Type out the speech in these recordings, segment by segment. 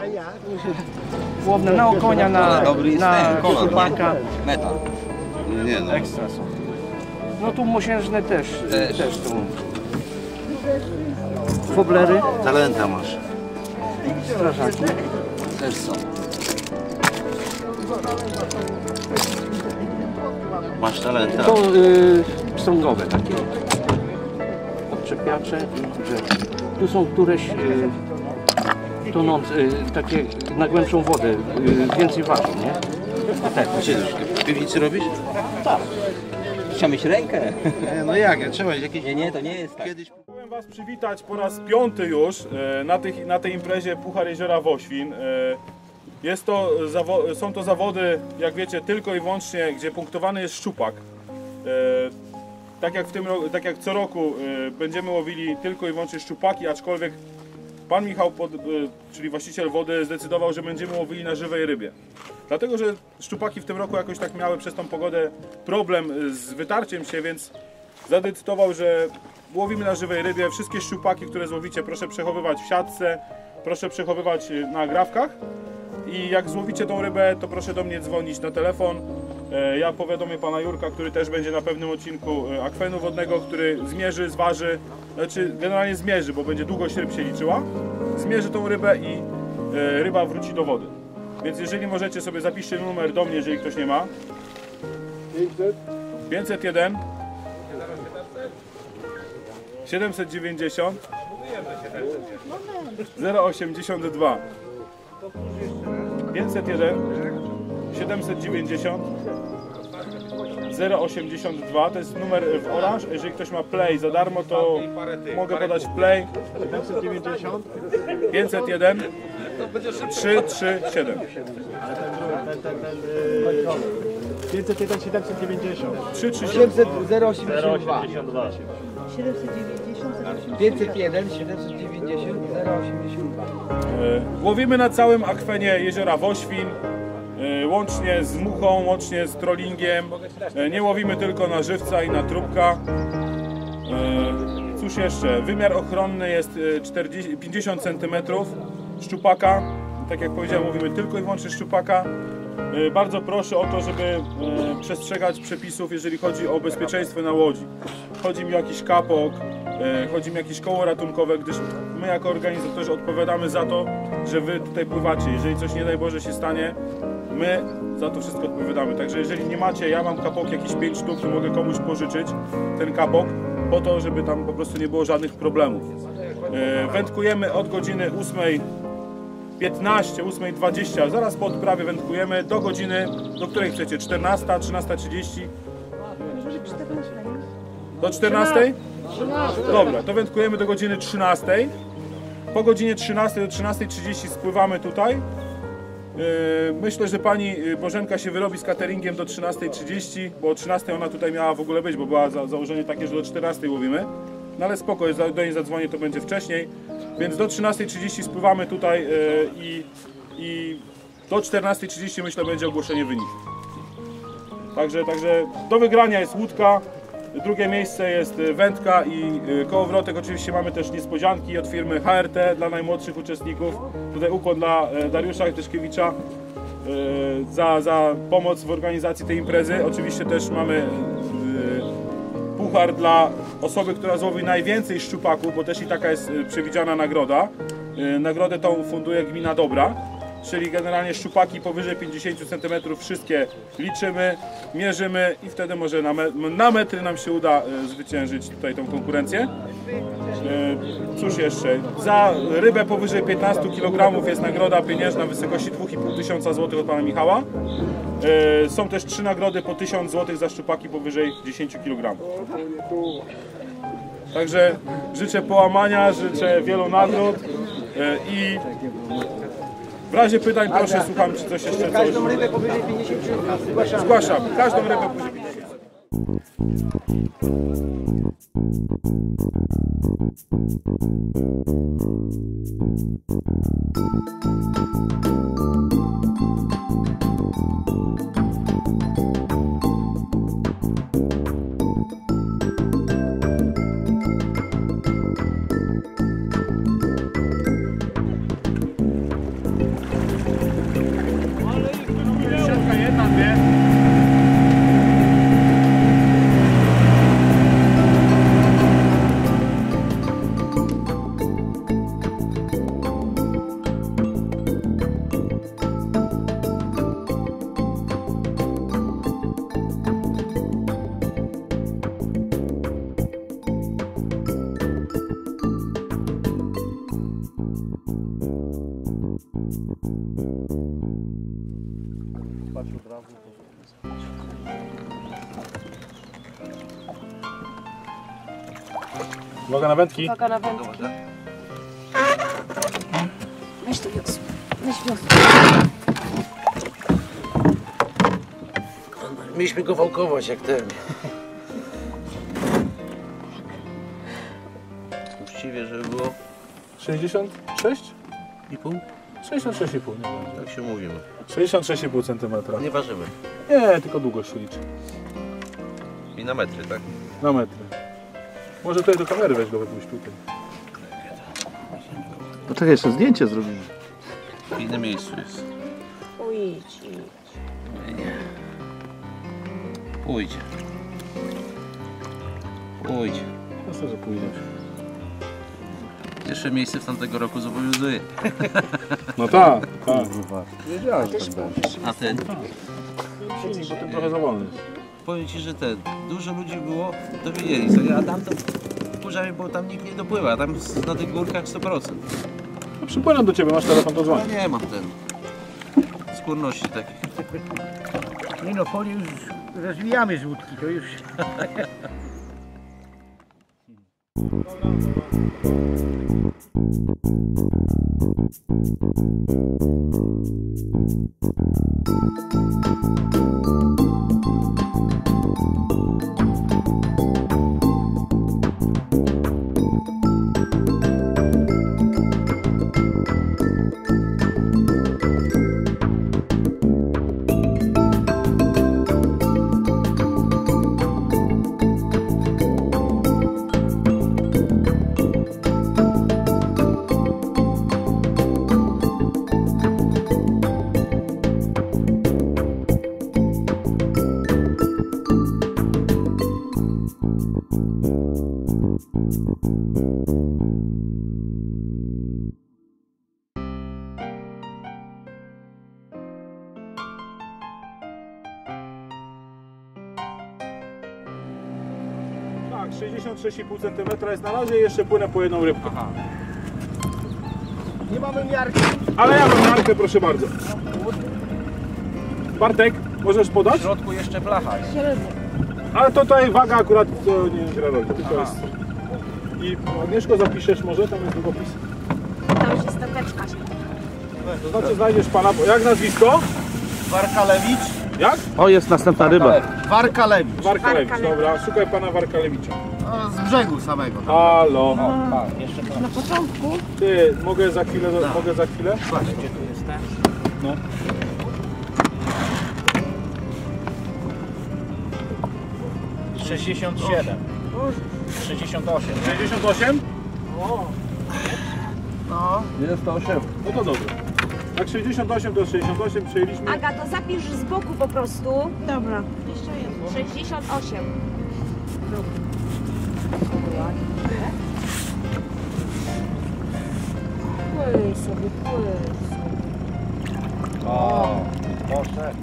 Łowne na okonia, na szczupaka. Metal. Nie no. Ekstra są. No tu mosiężne też są. Woblery. Talenta masz. Strażaki. Też są. Masz talenta. To pstrągowe takie. Odczepiacze i rzeczy. Tu są któreś tonące, takie na głębszą wodę, więcej ważą, nie? Tak, w piwnicy robisz? Tak. Trzeba mieć rękę. Nie, no jak, trzeba jakieś... Nie, to nie jest tak. Kiedyś... Chciałem Was przywitać po raz 5 już na tej imprezie Puchar Jeziora Woświn. Są to zawody, jak wiecie, tylko i wyłącznie, gdzie punktowany jest szczupak. Tak jak co roku będziemy łowili tylko i wyłącznie szczupaki, aczkolwiek Pan Michał, czyli właściciel wody, zdecydował, że będziemy łowili na żywej rybie. Dlatego, że szczupaki w tym roku jakoś tak miały przez tą pogodę problem z wytarciem się, więc zadecydował, że łowimy na żywej rybie. Wszystkie szczupaki, które złowicie, proszę przechowywać w siatce, proszę przechowywać na agrawkach. I jak złowicie tą rybę, to proszę do mnie dzwonić na telefon. Ja powiadomię pana Jurka, który też będzie na pewnym odcinku akwenu wodnego, który zmierzy, zważy, znaczy generalnie zmierzy, bo będzie długość ryb się liczyła. Zmierzy tą rybę i ryba wróci do wody. Więc jeżeli możecie sobie zapiszcie numer do mnie, jeżeli ktoś nie ma. 501 790 082 501 790 082, to jest numer w Orange. Jeżeli ktoś ma Play za darmo, to mogę podać Play 790 501 337 501 790 337 082 501 790 082. Łowimy na całym akwenie Jeziora Woświn, łącznie z muchą, łącznie z trollingiem. Nie łowimy tylko na żywca i na trubka. Cóż jeszcze? Wymiar ochronny jest 50 cm szczupaka. Tak jak powiedziałem, mówimy tylko i wyłącznie szczupaka. Bardzo proszę o to, żeby przestrzegać przepisów, jeżeli chodzi o bezpieczeństwo na łodzi. Chodzi mi o jakiś kapok, chodzi mi o jakieś koło ratunkowe, gdyż my jako organizatorzy odpowiadamy za to, że wy tutaj pływacie. Jeżeli coś nie daj Boże się stanie, my za to wszystko odpowiadamy. Także jeżeli nie macie, ja mam kapok jakieś 5 sztuk, to mogę komuś pożyczyć ten kapok, po to, żeby tam po prostu nie było żadnych problemów. Wędkujemy od godziny 8:15, 8:20, zaraz po odprawie wędkujemy do godziny, do której chcecie, 14, 13:30? Do 14? Dobra, to wędkujemy do godziny 13. Po godzinie 13 do 13:30 spływamy tutaj. Myślę, że pani Bożenka się wyrobi z cateringiem do 13:30, bo o 13 ona tutaj miała w ogóle być, bo była założenie takie, że do 14 łowimy. No ale spoko, do niej zadzwonię, to będzie wcześniej. Więc do 13:30 spływamy tutaj i do 14:30 myślę będzie ogłoszenie wyniku. Także do wygrania jest łódka, drugie miejsce jest wędka i kołowrotek. Oczywiście mamy też niespodzianki od firmy HRT dla najmłodszych uczestników. Tutaj ukłon dla Dariusza Tyszkiewicza za pomoc w organizacji tej imprezy. Oczywiście też mamy puchar dla osoby, która złowi najwięcej szczupaków, bo też i taka jest przewidziana nagroda. Nagrodę tą funduje gmina Dobra, czyli generalnie szczupaki powyżej 50 cm wszystkie liczymy, mierzymy i wtedy może na metry nam się uda zwyciężyć tutaj tą konkurencję. Cóż jeszcze, za rybę powyżej 15 kg jest nagroda pieniężna w wysokości 2500 zł od pana Michała. Są też 3 nagrody po 1000 zł za szczupaki powyżej 10 kg. Także życzę połamania, życzę wielu nagród i w razie pytań proszę, słucham, czy coś jeszcze. Każdą rybę powyżej 50 zgłaszamy. Zgłaszam, każdą rybę powyżej 50. Uwaga na wędki. Uwaga na wędki. Weź to wiosło. Weź wiosło. Mieliśmy go wałkować jak ten. Uczciwie, żeby było 66? i pół? 66,5 nie będzie. Tak się mówimy. 66,5 cm. Nie ważymy. Nie, tylko długość się liczy. I na metry, tak? Na metry. Może tutaj do kamery weź go wypuść tutaj. Poczekaj, jeszcze zdjęcie zrobimy. W innym miejscu jest. Idź. Pójdź. Pójdź. Jasne, że pójdziesz. Pierwsze miejsce w tamtego roku zobowiązuje. No tak, tak. Wiedziałem, że tak będzie. A ten? Silnik, bo ten trochę za wolny jest. Powiem Ci, że dużo ludzi było, dowiedzieli sobie, a tam to wkurzamy, bo tam nikt nie dopływa, a tam na tych górkach 100%. No, przypłynę do Ciebie, masz telefon, to No dzwoń. nie mam skórności takich. Nie no, powoli już rozwijamy z łódki, to już... Tak, 66,5 cm jest na razie, jeszcze płynę po jedną rybkę. Aha. Nie mamy miarki. Ale ja mam miarkę, proszę bardzo. Bartek, możesz podać? W środku jeszcze blacha jest. Ale to tutaj waga akurat to nie gra roli, tylko jest... I Agnieszko, zapiszesz może, tam jest długopis. Tam już jest tokeczka. To znaczy znajdziesz pana, jak nazwisko? Warkalewicz. Jak? O, jest następna ryba. Warkalewicz. Warkalewicz, dobra, szukaj pana Warkalewicza. No, z brzegu samego. Halo. Na początku. Ty, mogę za chwilę, mogę za chwilę? Patrz, gdzie tu jest ten? No. No. 67. 68. 68? No. Jest to 8. No to dobrze. Jak 68 to 68 przejęliśmy. Aga, to zapisz z boku po prostu. Dobra. Jeszcze jedno. 68. Płyj sobie, płyj sobie. O, poszedł.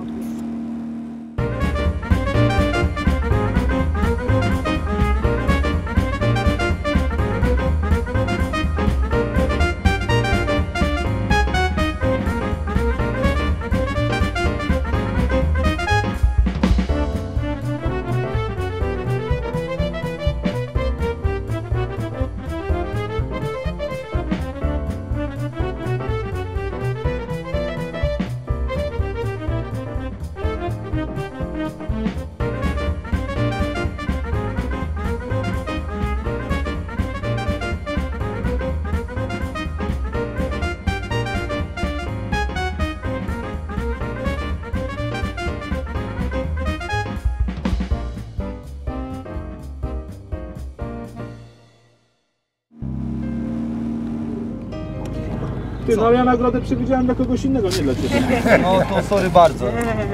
Ty, no ja nagrodę przewidziałem dla kogoś innego, nie dla Ciebie. No to sorry bardzo.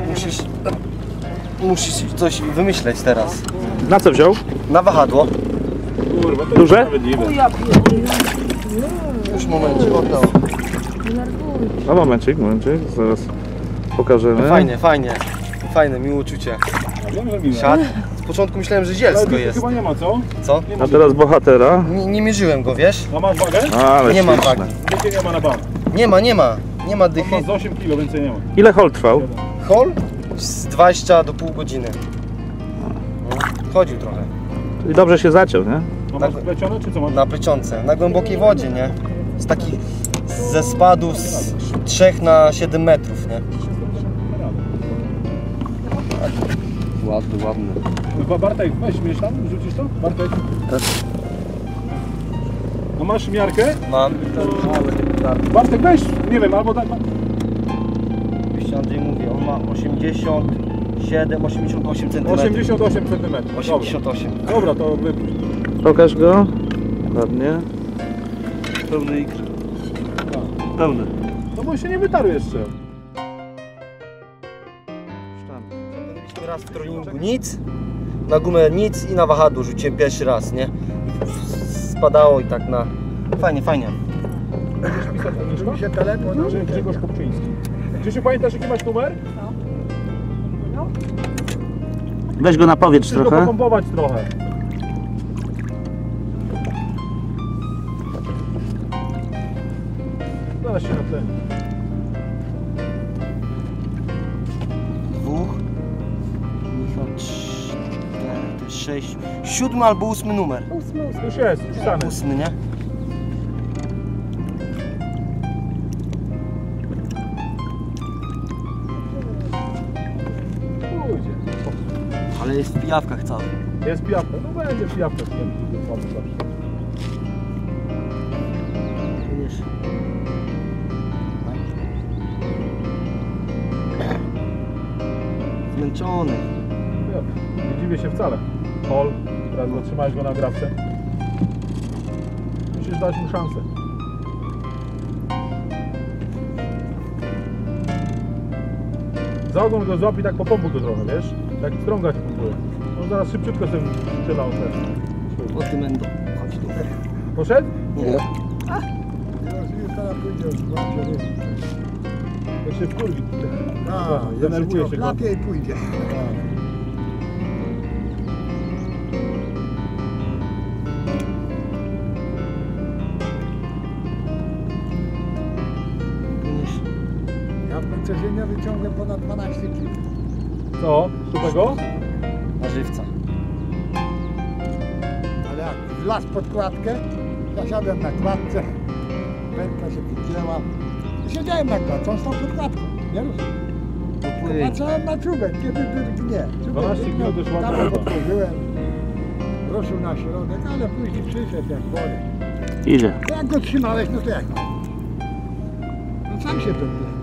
Musisz coś wymyśleć teraz. Na co wziął? Na wahadło. Kurwa, to Duże? niesprawiedliwe. Już momencik, oto. No momencik, zaraz pokażemy. Fajnie, fajnie. Fajne, miłe uczucie. Ja wiem, że miłe. Siad. Z początku myślałem, że Ale zielsko tu jest. chyba nie ma, co? Co? A teraz bohatera. Nie mierzyłem go, wiesz? A masz wagę? Ale Nie mam śliczne. wagi. Wiecie, nie ma na bank. Nie ma, nie ma. Nie ma On dychy. ma z 8 kg, więcej nie ma. Ile hol trwał? Hol? Z 20 do pół godziny. No, chodził trochę. Czyli dobrze się zaciął, nie? A masz plecione czy co masz? Na plecionce, na głębokiej wodzie, nie? Z taki ze spadu z 3 na 7 metrów, nie? Ładny, ładny. Bartek, weź mnie tam, rzucisz to? Bartek? A masz miarkę? Mam. Bartek, weź, nie wiem, albo tak. Oczywiście Andrzej mówi, on ma 87, 88 cm. 88 cm. 88. Dobra, to wypuść. Pokaż go. Ładnie. Pełny ikr. Pełny. No bo się nie wytarł jeszcze. Byliśmy raz w treningu nic, na gumę nic i na wahadło rzuciłem pierwszy raz, nie? I spadało i tak na... Fajnie, fajnie. Będziesz pisać Agnieszka? się telefon. Grzegorz Kopczyński. Grzesiu, pamiętasz jaki masz numer? Weź go na powietrz Musisz go trochę. popompować trochę. Zaraz się natleni. 2, Michał 4, 6, 7 albo 8 numer. Już jest, wpisane. 8, nie? Pójdzie. Ale jest w pijawkach cały. Jest pijawka, no będzie pijawka. Widzisz? Zmęczony. Nie dziwię się wcale. Hol, teraz zatrzymałeś go na grawce. Musisz dać mu szansę. Za ogon go złap i tak popompuj go trochę, wiesz? Tak strąga cię pompuje. On zaraz szybciutko z tym strzelał ten. O tym będą. Chodź tu. Poszedł? Nie. Już teraz pójdzie, Jak się wkurwi. A, Denerwuje się go. lepiej pójdzie. Ja w codziennie wyciągnę ponad 12 kg. Co? Sztupego? Na żywca. Ale jak wlazł pod kładkę, zasiadłem na kładce, wędka się wygięła. I siedziałem na kładce, on stał pod kładką. Nie rozumiem. Popłyń. Patrzyłem na czubek, kiedy drgnie. 12 kg to już ładna Tam ryba. otworzyłem, ruszył na środek, ale później przyszedł jak wory. Idzie. Jak go trzymałeś, no to jak? No sam się pewnie.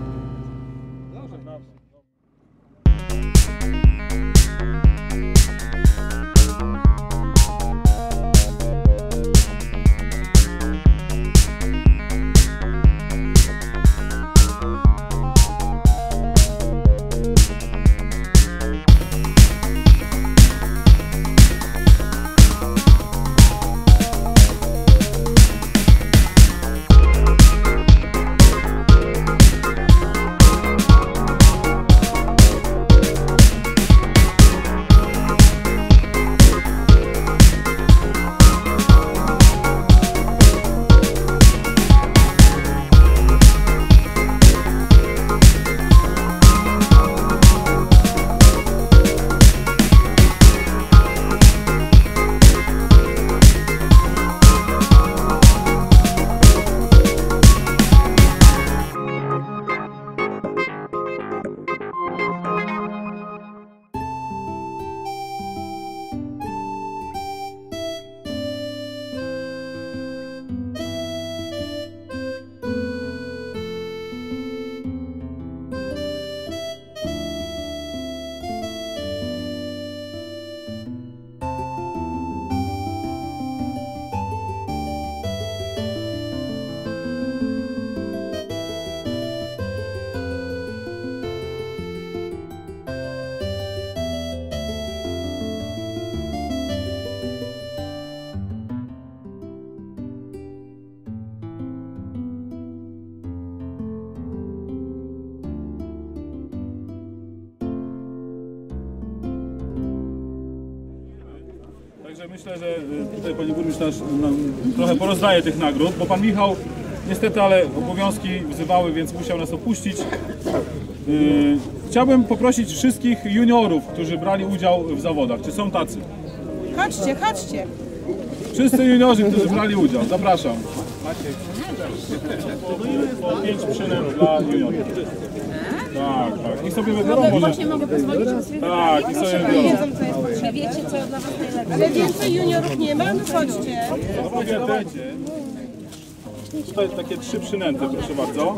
Także myślę, że tutaj panie burmistrz nam trochę porozdaje tych nagród, bo pan Michał niestety, ale obowiązki wzywały, więc musiał nas opuścić. Chciałbym poprosić wszystkich juniorów, którzy brali udział w zawodach. Czy są tacy? Chodźcie, chodźcie. Wszyscy juniorzy, którzy brali udział, zapraszam. Po 5 przynęt dla juniorów. Tak. I sobie wybiorą może. Właśnie mogę pozwolić na sobie Tak, i sobie wybiorą. wiedzą, co jest potrzebne. Wiecie, co dla was najlepsze. Ale więcej juniorów nie ma? No chodźcie. Tutaj takie 3 przynęty, proszę bardzo.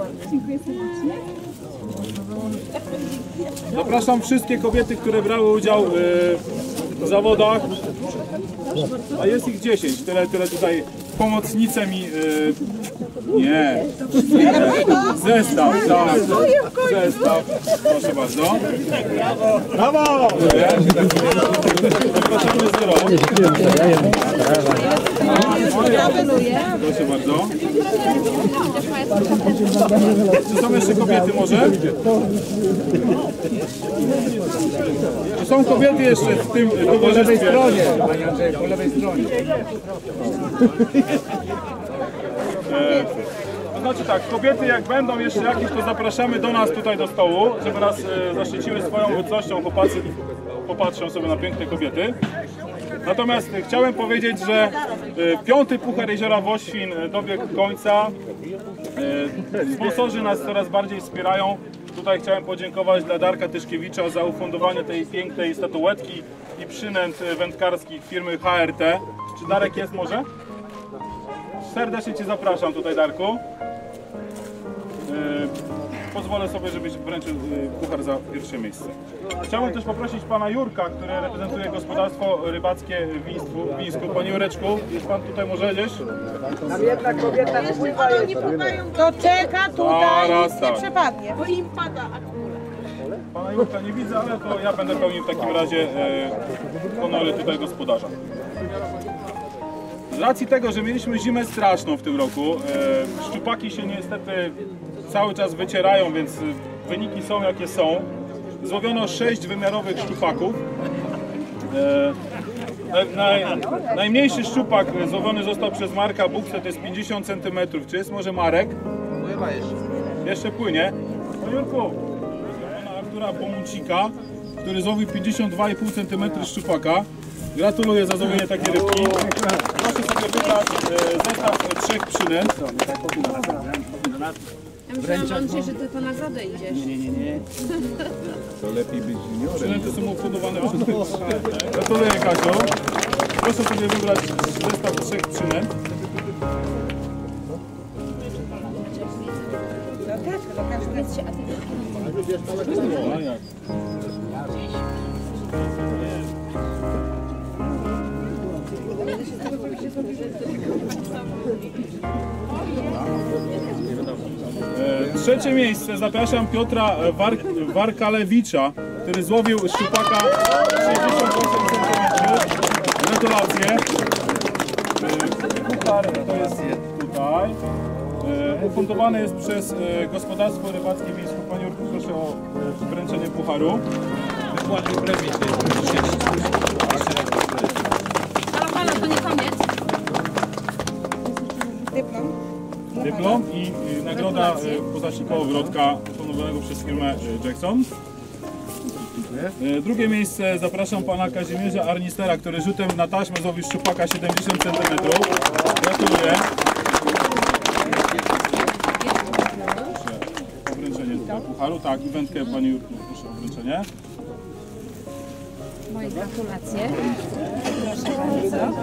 Zapraszam wszystkie kobiety, które brały udział w zawodach. A jest ich 10. Tyle tutaj pomocnice mi... Nie. Zestaw, tak. Zestaw. Proszę bardzo. Brawo! Zapraszamy zero. Proszę bardzo. Czy są jeszcze kobiety może? Czy są kobiety jeszcze w tym towarzystwie? Po lewej stronie. To znaczy tak, kobiety jak będą jeszcze jakieś, to zapraszamy do nas tutaj do stołu, żeby nas zaszczyciły swoją obecnością. Chłopacy popatrzą sobie na piękne kobiety. Natomiast chciałem powiedzieć, że 5. Puchar Jeziora Woświn dobiegł końca. Sponsorzy nas coraz bardziej wspierają. Tutaj chciałem podziękować dla Darka Tyszkiewicza za ufundowanie tej pięknej statuetki i przynęt wędkarskich firmy HRT. Czy Darek jest może? Serdecznie Cię zapraszam tutaj, Darku. Pozwolę sobie, żebyś wręczył puchar za pierwsze miejsce. Chciałbym też poprosić pana Jurka, który reprezentuje gospodarstwo rybackie w Wińsku. Panie Jureczku, jest pan tutaj może gdzieś? Tam jedna kobieta nie pływają. To czeka tutaj, Zaraz, nic nie tak. przepadnie, bo im pada akurat. Pana Jurka nie widzę, ale to ja będę pełnił w takim razie honory tutaj gospodarza. Z racji tego, że mieliśmy zimę straszną w tym roku, szczupaki się niestety cały czas wycierają, więc wyniki są jakie są. Złowiono 6 wymiarowych szczupaków. Najmniejszy szczupak złowiony został przez Marka Buksę, to jest 50 cm. Czy jest może Marek? Pływa jeszcze. Jeszcze płynie. Panie Jurku, pana Artura Bomucika, który złowił 52,5 cm szczupaka. Gratuluję za złowienie takiej rybki. Proszę sobie wybrać zestaw 3 przynęt. Ja myślałam, Andrzej, że ty to na zadę idziesz. Nie. To lepiej być juniorem. Przynęty są ufundowane. Gratuluję, Kasiu. Proszę sobie wybrać zestaw 3 przynęt. A jak? Trzecie miejsce zapraszam Piotra Warkalewicza, który złowił szczupaka 68 cm. Gratulacje. Puchar to jest tutaj. Ufundowany jest przez gospodarstwo rybackie w Wińsku. Panie Jurku, proszę o wręczenie pucharu. Wykładnie premii. Halo, to nie koniec. Dyplom i nagroda postaci kołowrotka ufundowanego przez firmę Jackson. Drugie miejsce zapraszam pana Kazimierza Arnistera, który rzutem na taśmę złowił szczupaka 70 cm. Gratuluję. Proszę o wręczenie tutaj pucharu. Tak, i wędkę pani Jurku, proszę o wręczenie. Moje gratulacje. Proszę bardzo.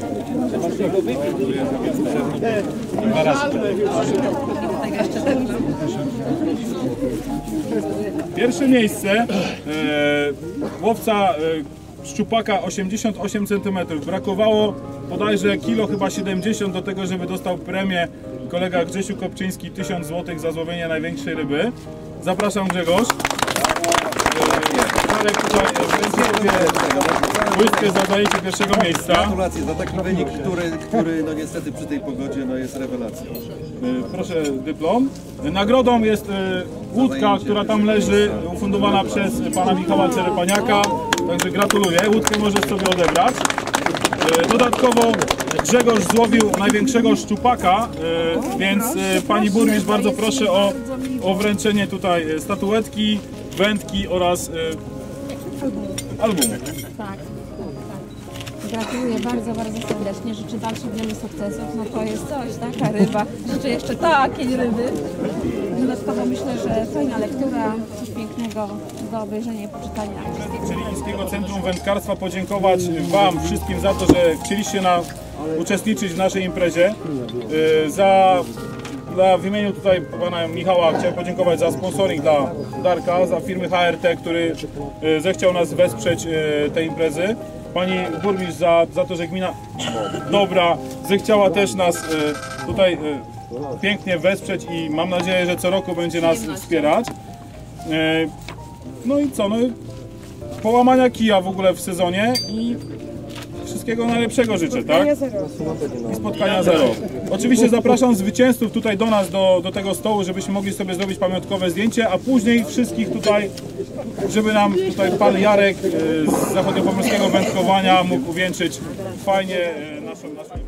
Pierwsze miejsce łowca szczupaka 88 cm. Brakowało bodajże kilo chyba 70 do tego, żeby dostał premię kolega Grzesiu Kopczyński 1000 zł za złowienie największej ryby. Zapraszam, Grzegorz. Darek tutaj błyskę za zajęcie pierwszego miejsca. Gratulacje za taki wynik, który no niestety przy tej pogodzie no jest rewelacją. Proszę dyplom. Nagrodą jest łódka, która tam leży, ufundowana przez pana Michała Czerepaniaka. Także gratuluję. Łódkę możesz sobie odebrać. Dodatkowo Grzegorz złowił największego szczupaka, więc pani burmistrz bardzo proszę o wręczenie tutaj statuetki, wędki oraz albumu. Tak. Gratuluję bardzo, bardzo serdecznie. Życzę dalszych wielu sukcesów. No to jest coś, taka ryba. Życzę jeszcze takiej ryby. Dodatkowo myślę, że fajna lektura, coś pięknego do obejrzenia i poczytania. Czerwińskiego Centrum Wędkarstwa podziękować Wam wszystkim za to, że chcieliście uczestniczyć w naszej imprezie. W imieniu tutaj pana Michała chciałem podziękować za sponsoring dla Darka, za firmy HRT, który zechciał nas wesprzeć tej imprezy. Pani burmistrz za to, że gmina Dobra zechciała też nas tutaj pięknie wesprzeć i mam nadzieję, że co roku będzie nas wspierać. No i co, no połamania kija w ogóle w sezonie i wszystkiego najlepszego życzę, tak? I spotkania zero. Oczywiście zapraszam zwycięzców tutaj do nas, do tego stołu, żebyśmy mogli sobie zrobić pamiątkowe zdjęcie, a później wszystkich tutaj, żeby nam tutaj pan Jarek z zachodniopomorskiego wędkowania mógł uwieńczyć fajnie naszą